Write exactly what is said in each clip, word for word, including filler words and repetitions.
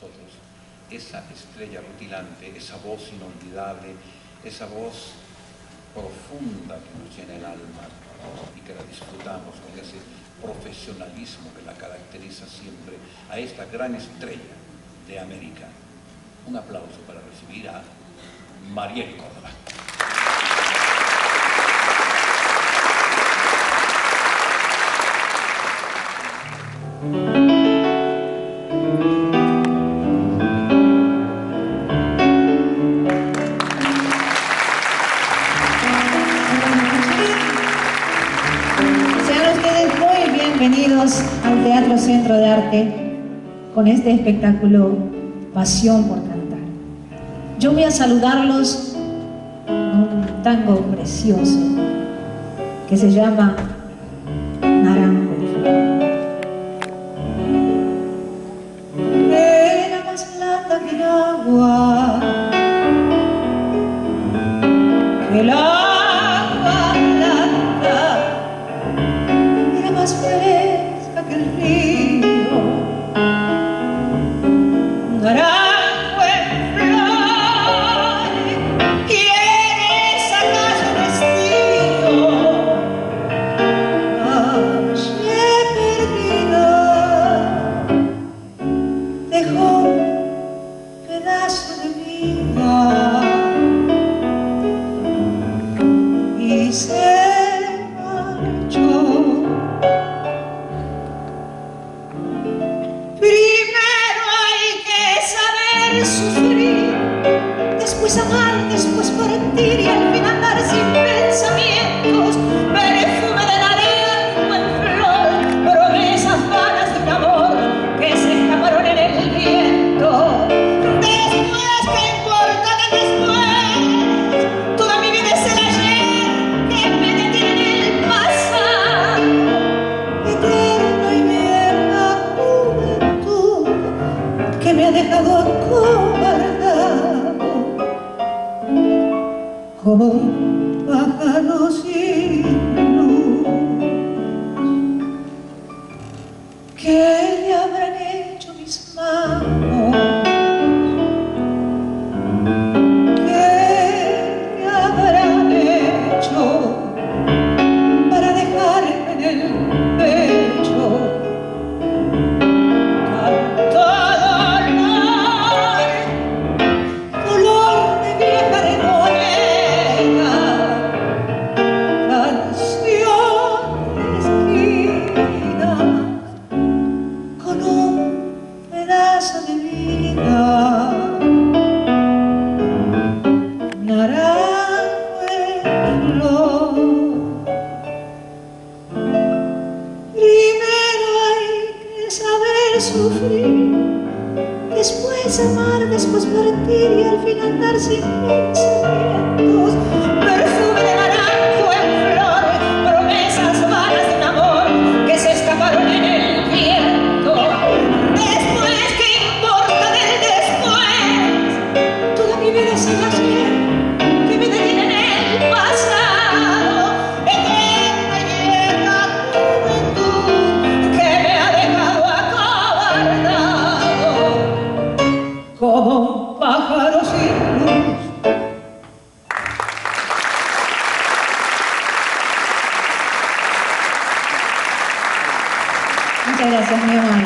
nosotros esa estrella rutilante, esa voz inolvidable, esa voz profunda que nos llena el alma y que la disfrutamos con ese profesionalismo que la caracteriza siempre a esta gran estrella de América. Un aplauso para recibir a Mariel Córdoba. Bienvenidos al Teatro Centro de Arte con este espectáculo Pasión por Cantar. Yo voy a saludarlos con un tango precioso que se llama Naranjo de Flor. Era más plata que el agua, que el agua plata, era más fresca que el río, naranjo en flor, ¿quieres acaso vestido? Calle perdida, dejó un pedazo de vida y se marchó. Sufrir, después amar, después partir y al fin andar sin pensamientos, perfume de naranjo en flor, promesas vanas de un amor que se escaparon en el viento. Después, ¿qué importa que después? Toda mi vida es el ayer que me detiene en el pasado, eterna y vieja juventud que me ha dejado acobardado como un pájaro sin luz. ¿Qué le habrán hecho mis manos? ¿Qué le habrán hecho para dejarme en el pecho de vida, naranjo en flor? Primero hay que saber sufrir, después amar, después partir y al fin andar sin pensamientos. Perfume de naranjo en flor, promesas vanas de un amor que se escaparon en el viento. Después, es el ayer que me detiene en el pasado, eterna y vieja juventud que me ha dejado acobardado como un pájaro sin luz. Muchas gracias, mi amable.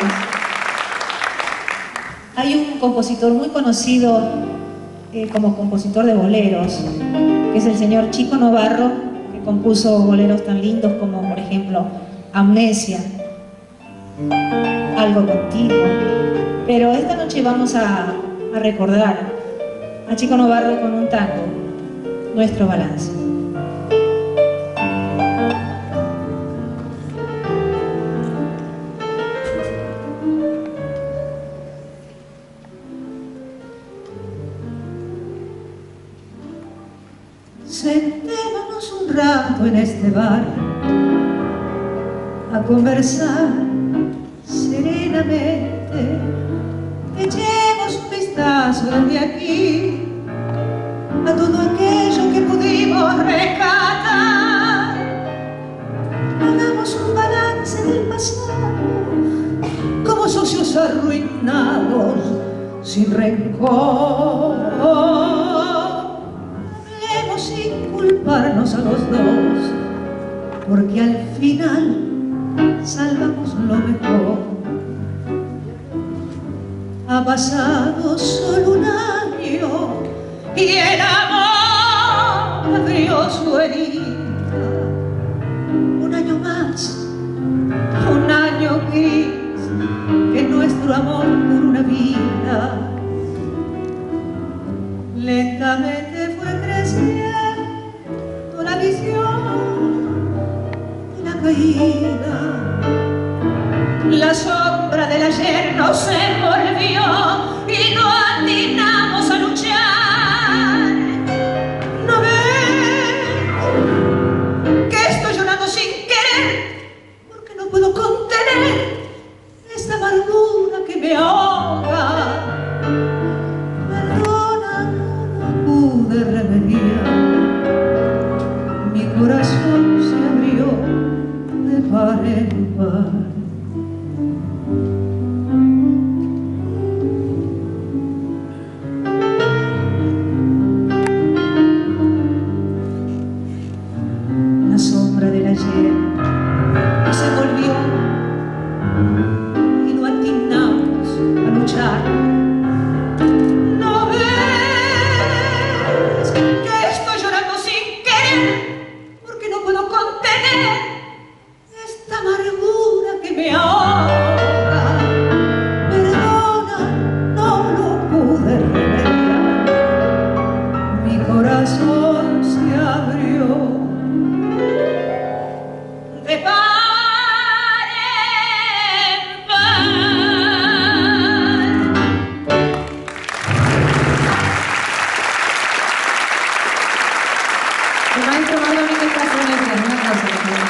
Hay un compositor muy conocido Eh, como compositor de boleros, que es el señor Chico Novarro, que compuso boleros tan lindos como, por ejemplo, Amnesia, Algo Contigo. Pero esta noche vamos a, a recordar a Chico Novarro con un tango, Nuestro Balance. Sentémonos un rato en este bar a conversar serenamente. Echemos un vistazo desde aquí a todo aquello que pudimos rescatar. Hagamos un balance del pasado como socios arruinados sin rencor. Hablemos sin culparnos a los dos, porque al final salvamos lo mejor. Ha pasado solo un año y el amor abrió su herida. Un año más, un año gris, que nuestro amor por una vida lentamente fue creciendo la visión de la caída. La sombra del ayer nos envolvió y no atinamos a luchar. ¿No ves que estoy llorando sin querer? Porque no puedo contener esta amargura que me ahoga. Perdona, no pude remediar. Mi corazón se abrió de par en par. La sombra del ayer nos envolvió y no atinamos a luchar. ¿No ves que estoy llorando sin querer? Porque no puedo contener esta amargura que me ahoga. Perdona, no lo pude remediar. Mi corazón se abrió de par en par. El maestro Marlon Casones, un aplauso, por favor.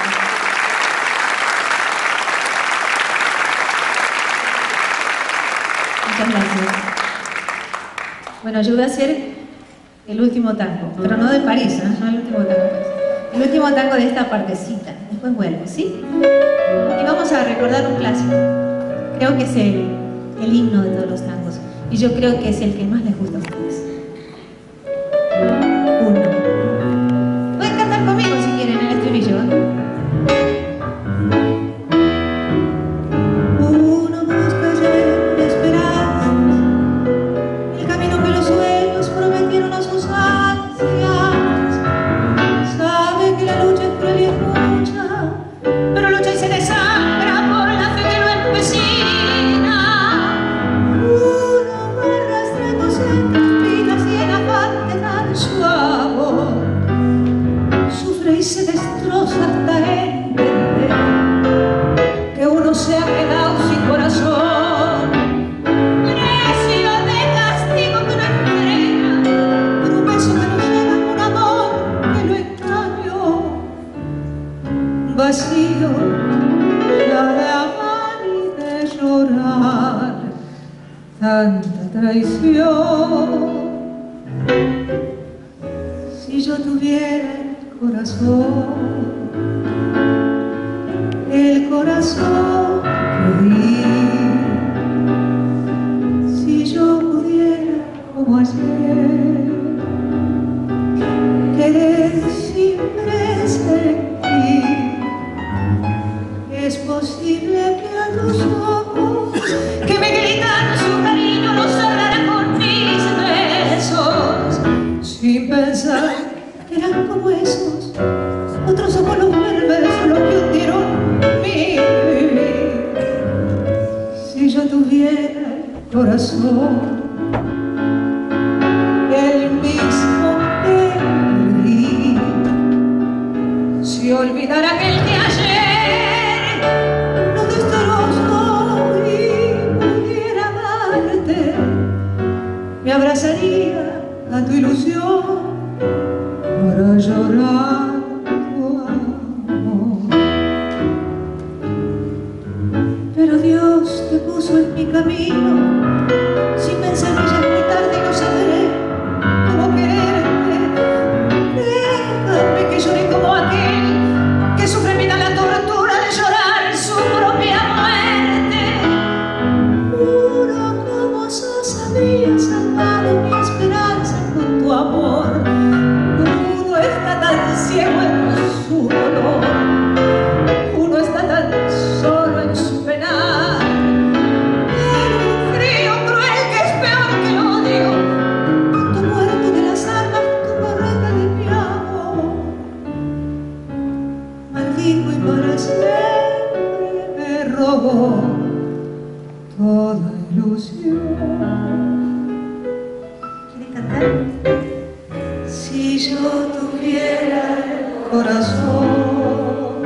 Muchas gracias. Bueno, yo voy a hacer el último tango, pero no de París, ¿eh? No el último tango de París. El último tango de esta partecita. Después vuelvo, ¿sí? Y vamos a recordar un clásico. Creo que es el, el himno de todos los tangos. Y yo creo que es el que más les gusta a ustedes. Uno. Pueden cantar conmigo si quieren en el estribillo, ¿eh? Uno busca lleno de esperanzas el camino que los sueños prometieron a sus ansias. Sabe que la lucha es cruel y es mucha, pero lucha y se desangra por la fe que lo empecina. Uno va arrastrando entre espinas y el afán de dar su amor sufre y se destroza hasta entender que uno se ha quedado sin corazón, precio de castigo que no entrega, por un beso que no llega, un amor que lo engañó, vacío ya de amar y de llorar tanta traición. Si yo tuviera el corazón, el corazón que di, si yo pudiera como ayer querer siempre sentir, es posible que a tus ojos que me gritan su cariño los hablara con mis besos, sin pensar que eran como esos otros ojos los perversos los que hundieron mi vivir. Si yo tuviera el corazón, el mismo que perdí, si olvidara aquel de ayer, no destrozo y pudiera amarte, me abrazaría a tu ilusión para llorar tu amor. Pero Dios te puso en mi camino sin pensar que ya es muy tarde y no sabré cómo quererte. Déjame que llore como aquel que sufre en vida la tortura de llorar su propia muerte. Puro como sos a mí. ilusión. ¿Quiere cantar? Si yo tuviera el corazón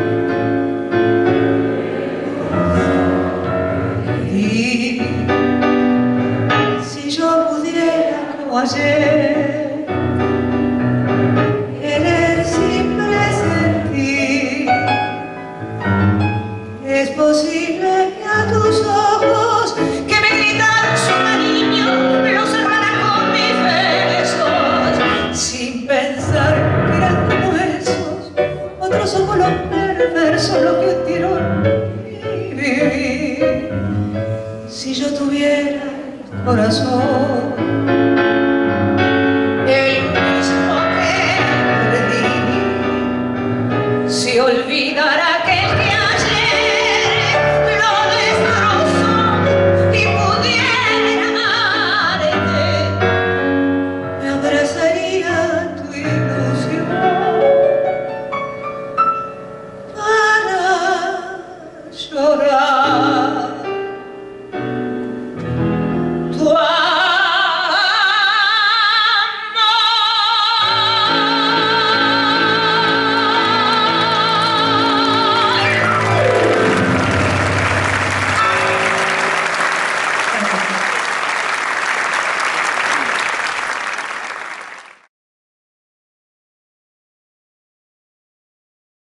y si yo pudiera como ayer querer sin presentir, es posible que a tus ojos que me gritan su cariño los cerrara con mis besos, sin pensar que eran como esos otros ojos los perversos, lo que hundieron mi vivir. Si yo tuviera el corazón